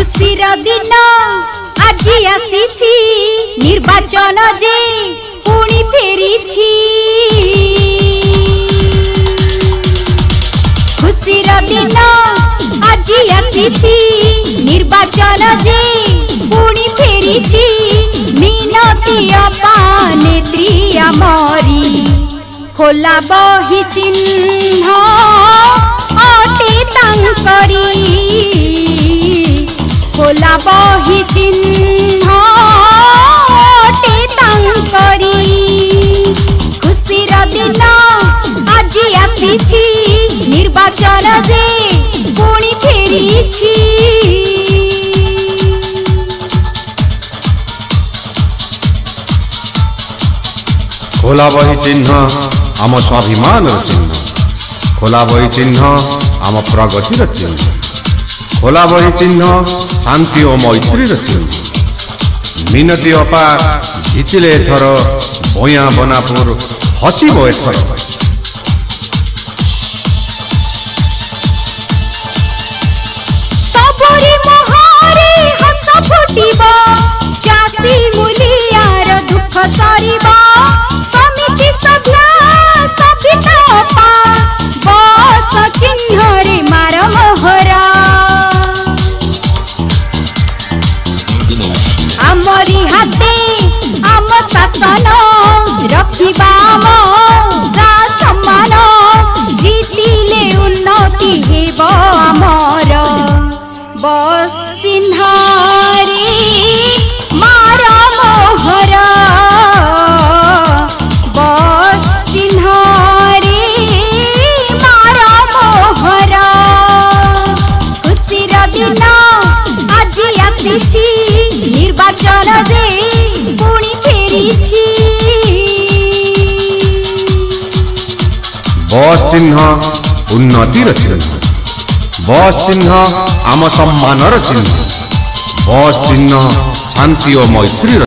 खुशीर दिन आज आसी निर्वाचन जे पुणी फेरी खुशीर दिन आज आसी निर्वाचन जे पुणी फेरी मिनती अपा नेत्री आमरी खोला बही चिन्ह अटे तांकरी खोला बही चिन्ह अटे तांकरी खुशीर दिन आज आसी निर्वाचन जे पुणी फेरी खोला बही चिन्ह आम स्वाभिमान चिन्ह खोला बही चिन्ह आम प्रगतिर चिन्ह खोला बही चिन्ह शांति और मैत्री चिन्ह मिनती अपा जितिले एथर भया बनापुर हसीब एथर सबरी मुहारे हस फुटिबा चासी मुलियार दुख सरिबा समिति सभ्या सभिता अपा बस चिन्ह रे मार मोहरा आमरी हाते आम शासन रखिबा आम गा सम्मान जीतिले उन्नति हेब आमर बस चिन्ह रे मार मोहर बस चिन्ह रे मार मोहर खुशीर दिन आज आसी निर्वाचन जे पुणी फेरी बस चिन्ह उन्नतिर चिन्ह बस चिन्ह आम सम्मानर चिन्ह बस चिन्ह शांति और मैत्री।